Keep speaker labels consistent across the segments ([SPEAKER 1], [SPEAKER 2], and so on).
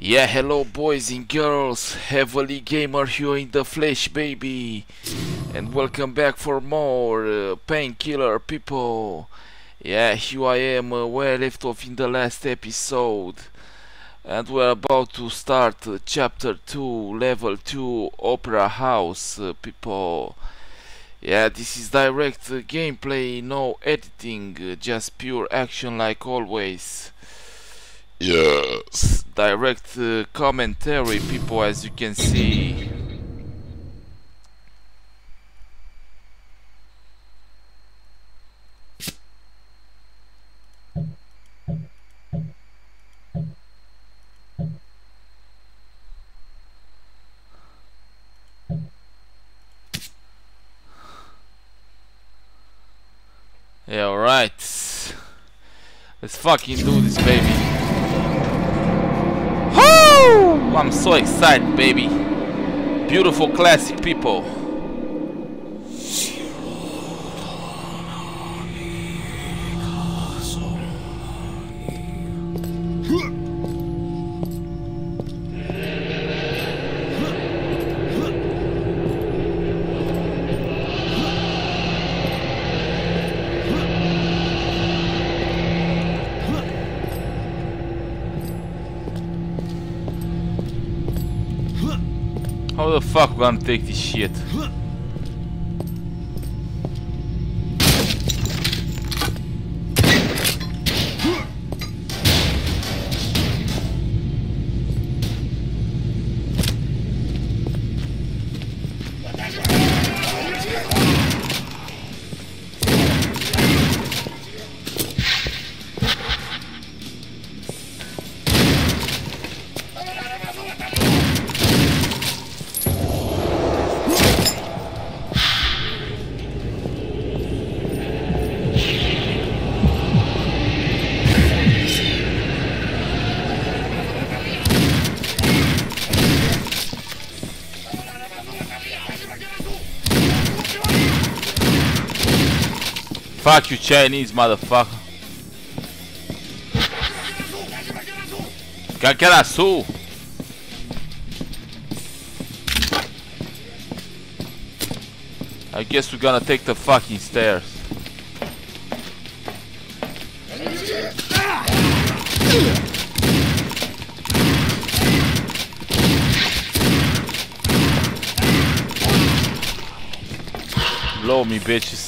[SPEAKER 1] Yeah, hello boys and girls, Heavily Gamer here in the flesh, baby, and welcome back for more Painkiller, people. Yeah, here I am where I left off in the last episode, and we're about to start chapter 2, level 2, Opera House, people. Yeah, this is direct gameplay, no editing, just pure action like always. Yes, direct commentary, people, as you can see. Yeah, alright. Let's fucking do this, baby. Woo! I'm so excited, baby. Beautiful classic, people. How the fuck we gonna take this shit? Fuck you, Chinese motherfucker. Aquela sul. I guess we're gonna take the fucking stairs. Blow me, bitches.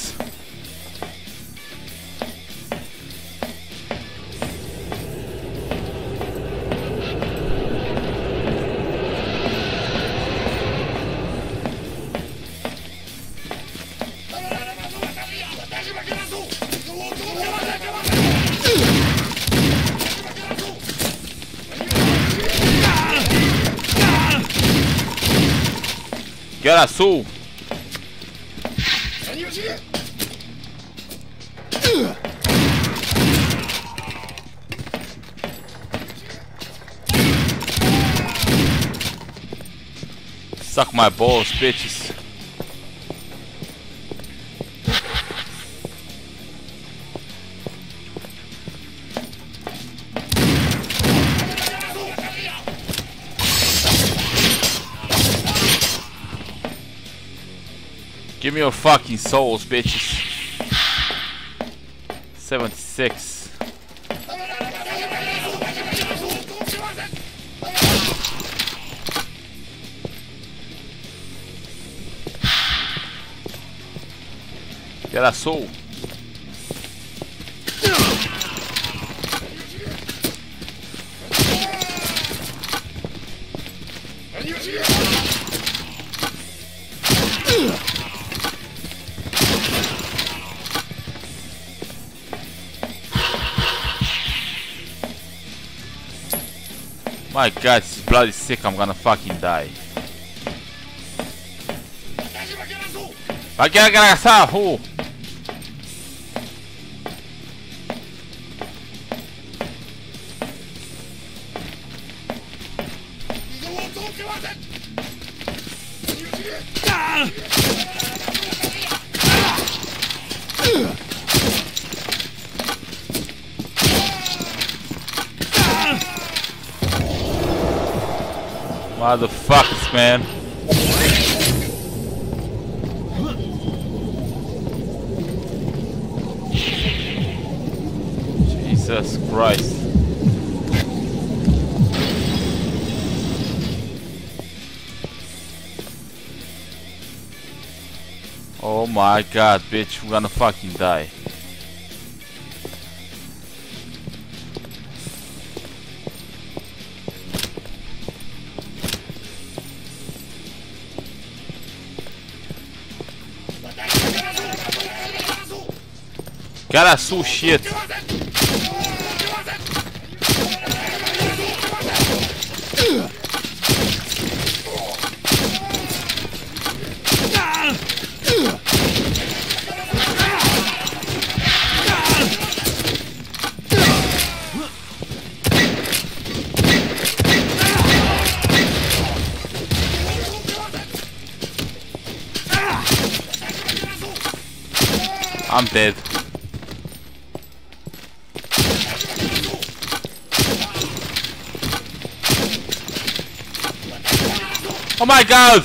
[SPEAKER 1] Get azul. Suck my balls, bitches. Give me your fucking souls, bitches. 76. Get a soul. My god, this is bloody sick, I'm gonna fucking die. Vai que agaçar, Motherfuckers, man. Jesus Christ. Oh my god, bitch, we're gonna fucking die. Garasu shit. I'm dead. Oh my god!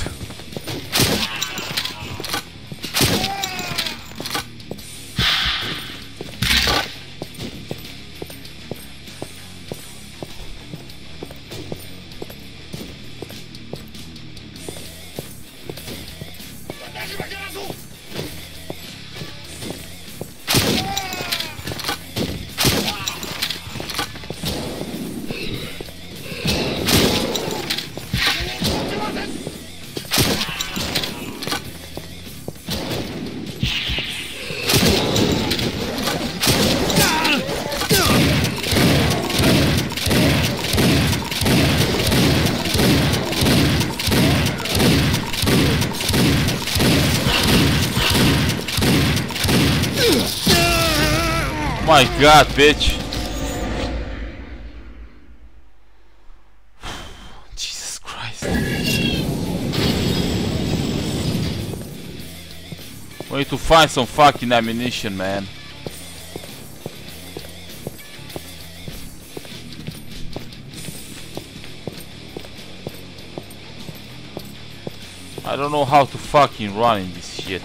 [SPEAKER 1] My god, bitch. Jesus Christ. We need to find some fucking ammunition, man. I don't know how to fucking run in this shit.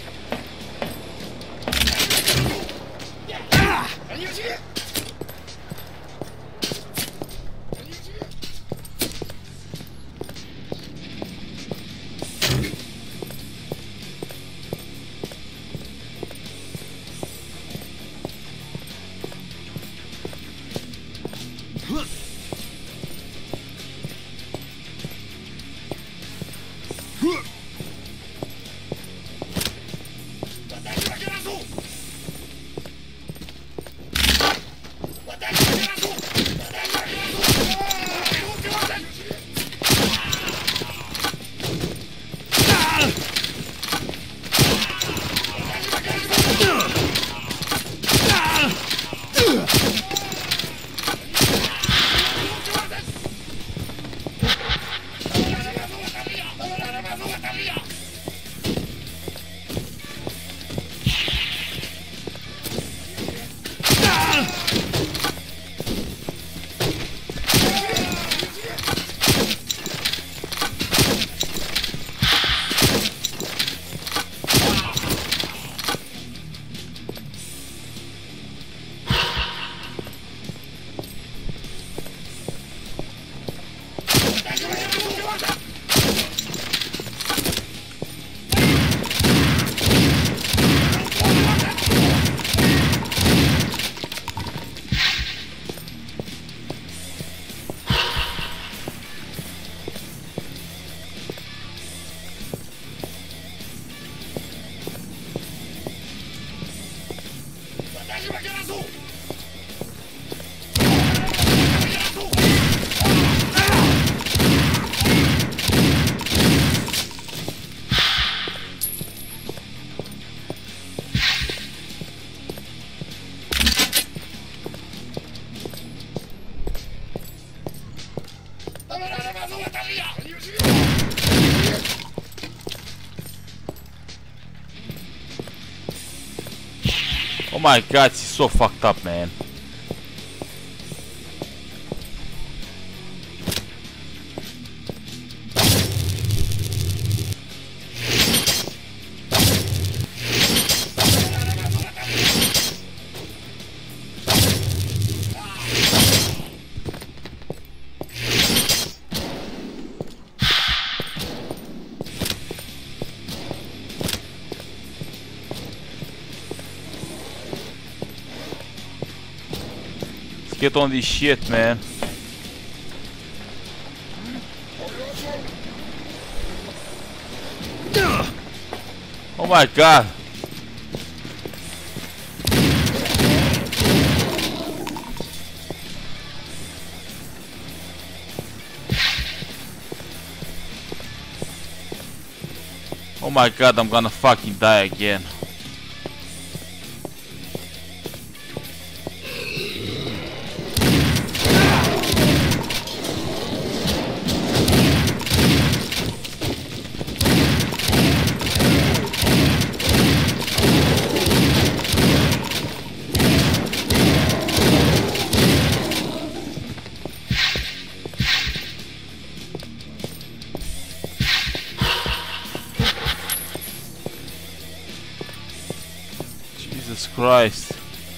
[SPEAKER 1] Oh my god, she's so fucked up, man. Get on this shit, man. Oh my god. Oh my god, I'm gonna fucking die again. Jesus Christ.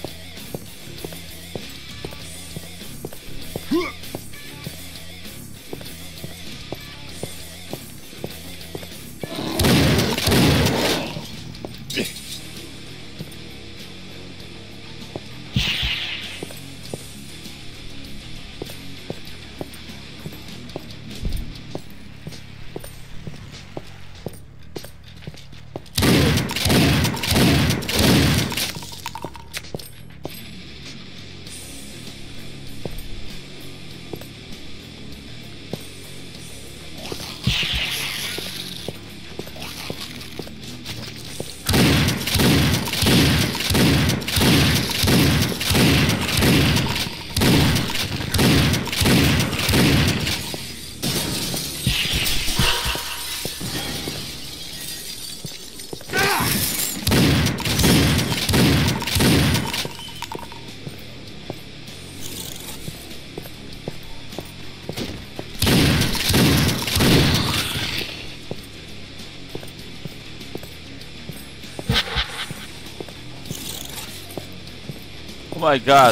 [SPEAKER 1] Oh my god.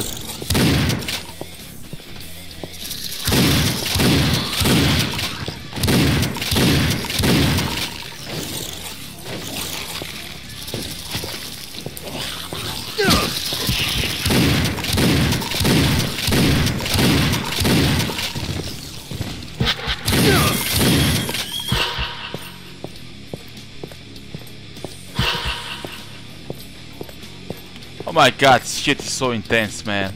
[SPEAKER 1] Oh my god, this shit is so intense, man.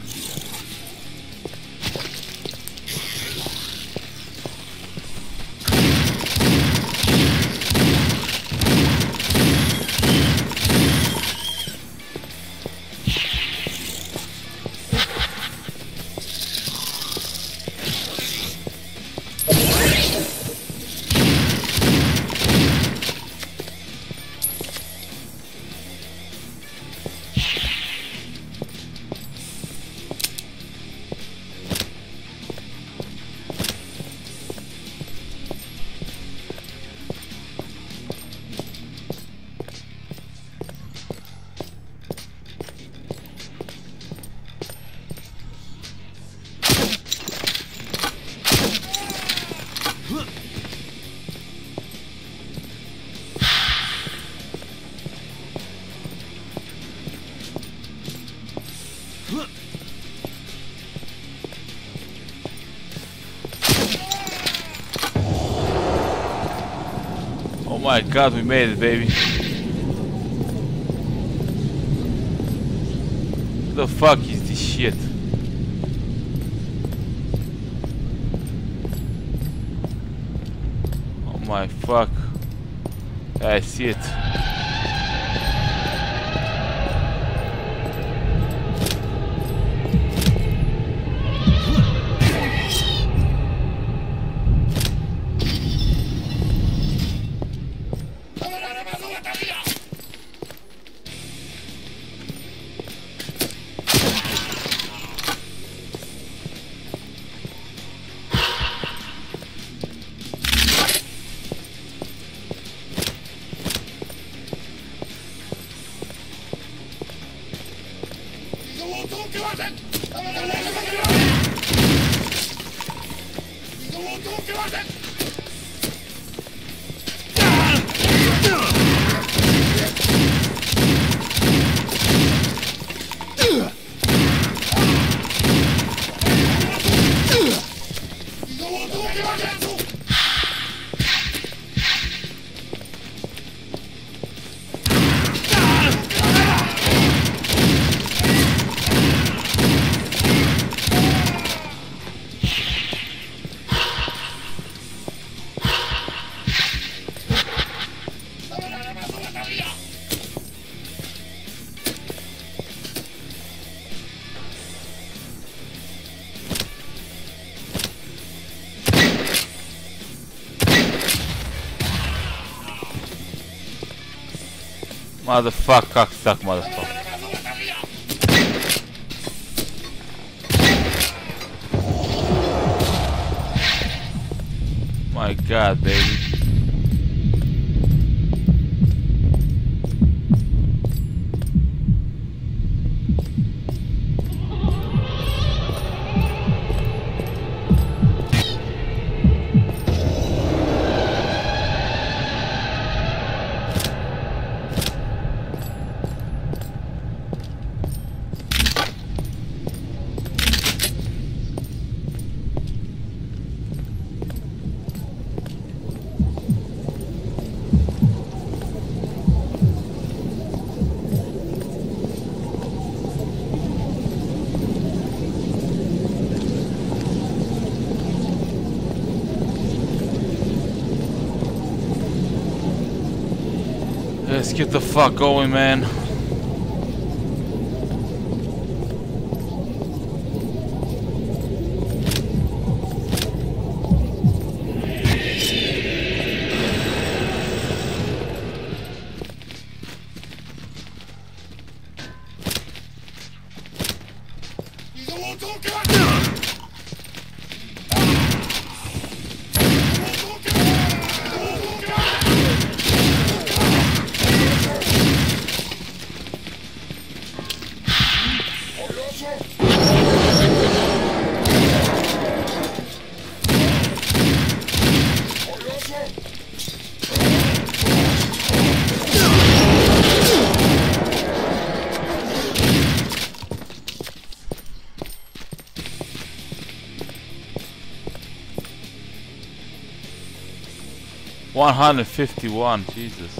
[SPEAKER 1] Oh my god, we made it, baby. What the fuck is this shit? Oh my fuck. I see it. Motherfucker, cocksuck, motherfucker. My god, baby. Let's get the fuck going, man. $151, Jesus.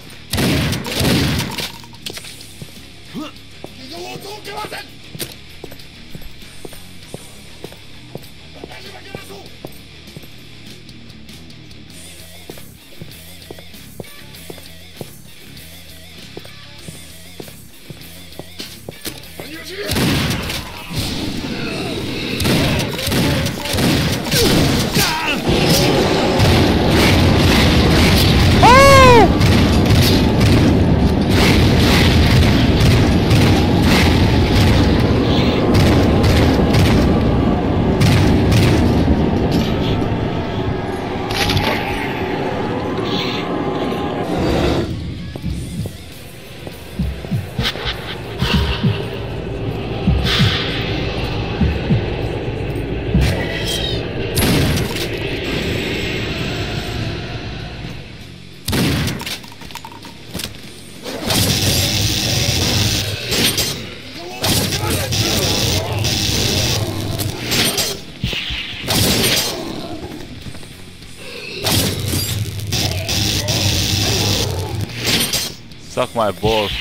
[SPEAKER 1] Suck my balls.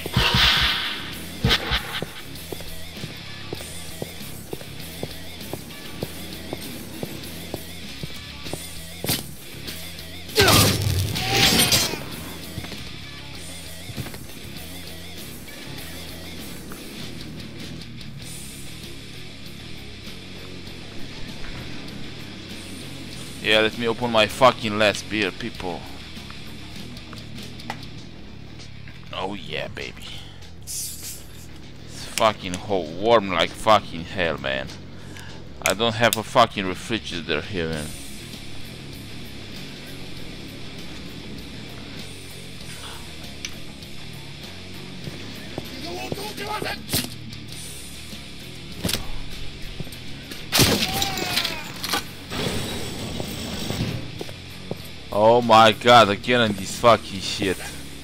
[SPEAKER 1] Yeah, let me open my fucking last beer, people. Oh yeah, baby. It's fucking warm like fucking hell, man. I don't have a fucking refrigerator here, man. Oh my god, again on this fucking shit.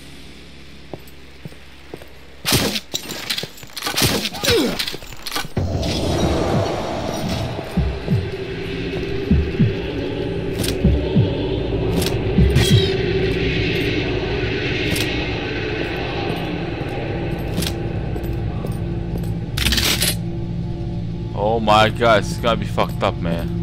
[SPEAKER 1] Oh my god, it's gonna be fucked up, man.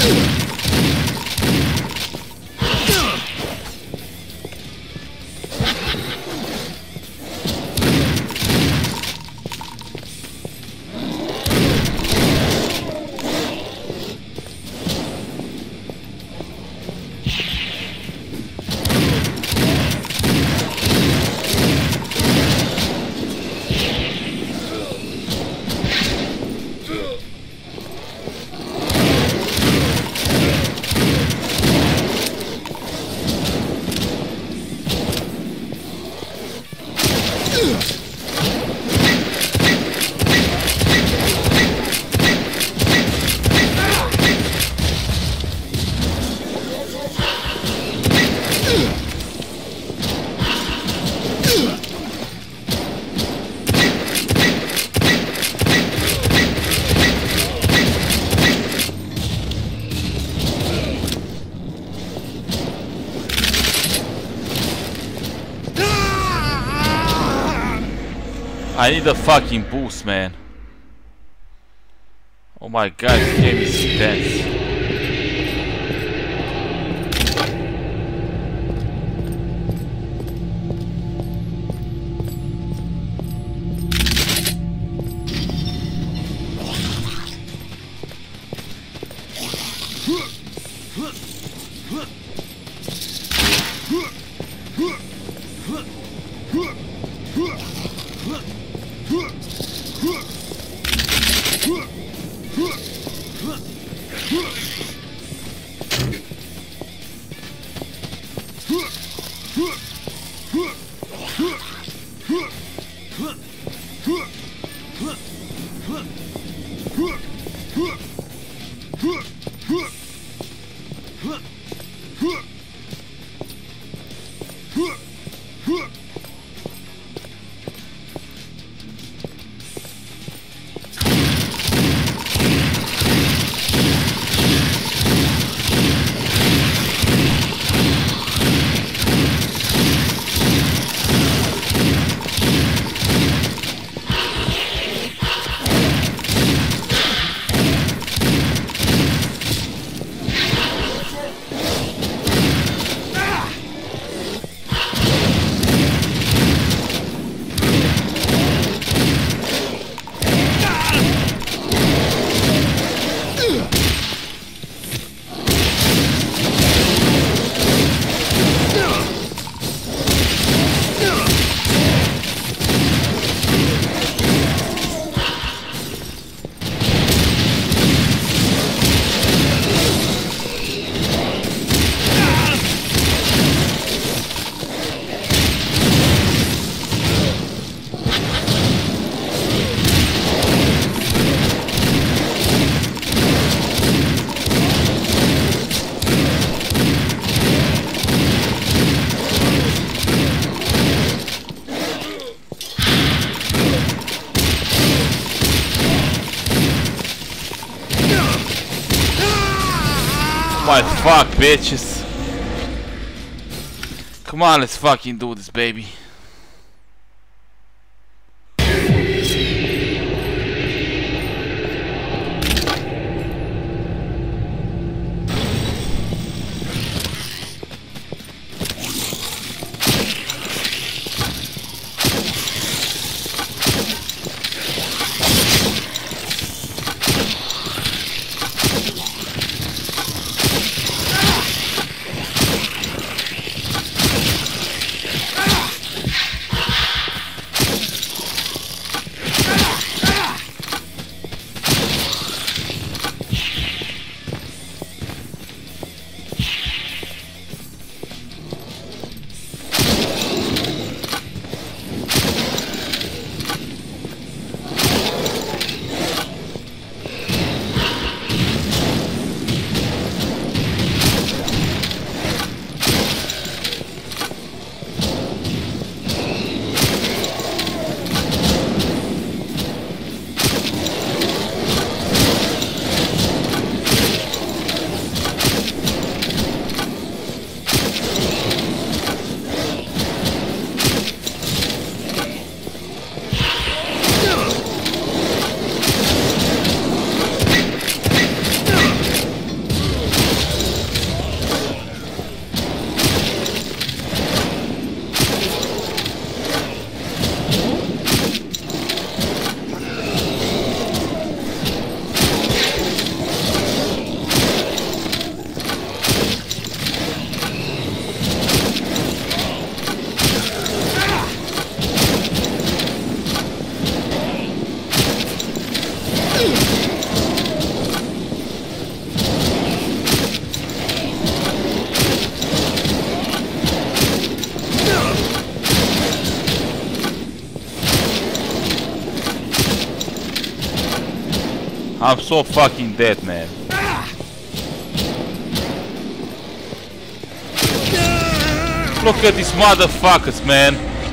[SPEAKER 1] I need a fucking boost, man. Oh my god, this game is intense. My fuck, bitches. Come on, let's fucking do this, baby. I'm so fucking dead, man. Look at these motherfuckers, man.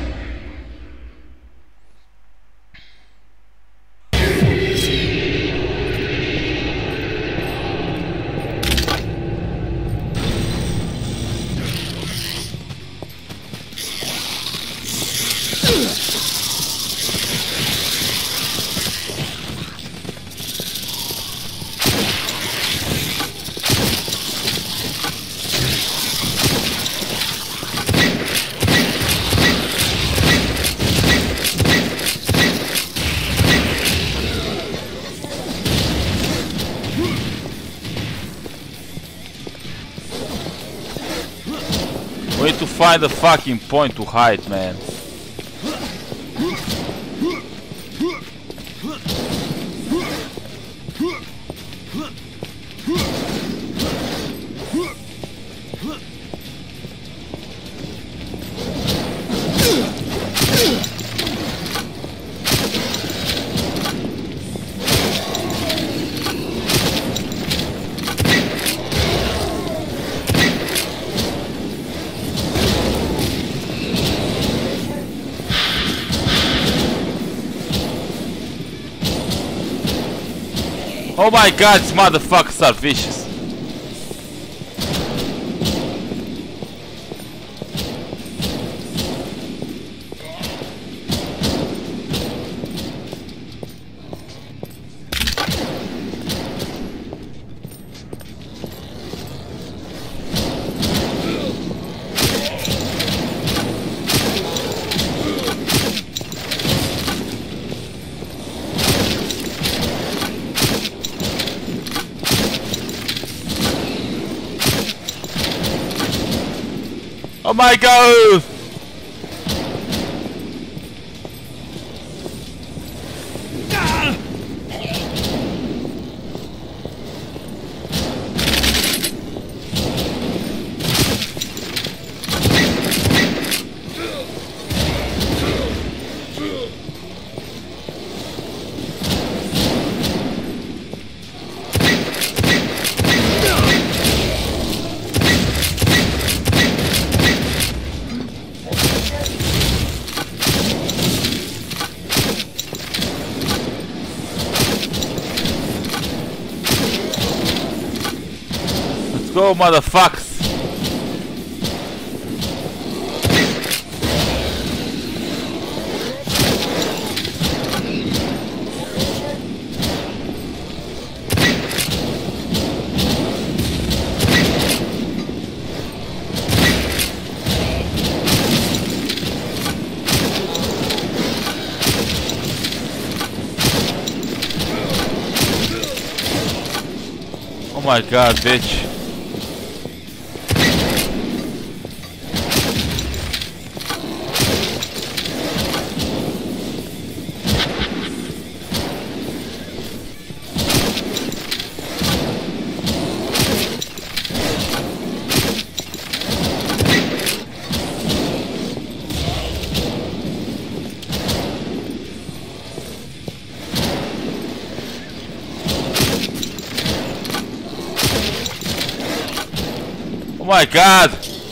[SPEAKER 1] We need to find a fucking point to hide, man. Oh my god, these motherfuckers are vicious. Oh my god! Go, motherfuckers! Oh my god, bitch. Oh my god!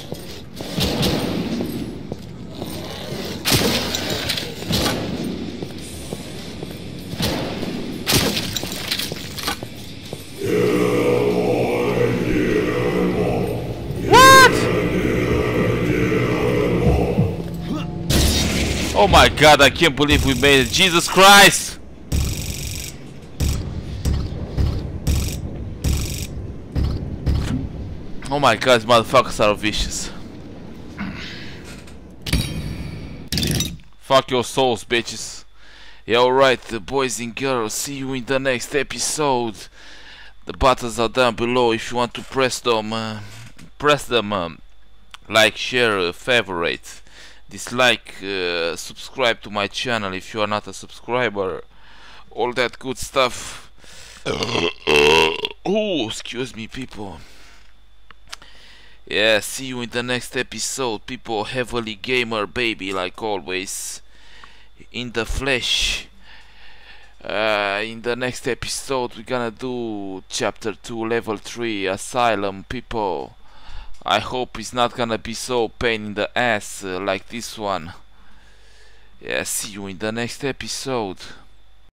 [SPEAKER 1] What? Oh my god, I can't believe we made it. Jesus Christ! Oh my god, these motherfuckers are vicious. Fuck your souls, bitches. Yeah, alright, boys and girls, see you in the next episode. The buttons are down below if you want to press them. Like, share, favorite, dislike, subscribe to my channel if you are not a subscriber. All that good stuff. Oh, excuse me, people. Yeah, see you in the next episode, people. Heavily gamer, baby, like always. In the flesh. In the next episode we're gonna do chapter 2 level 3 asylum, people. I hope it's not gonna be so pain in the ass like this one. Yeah, see you in the next episode.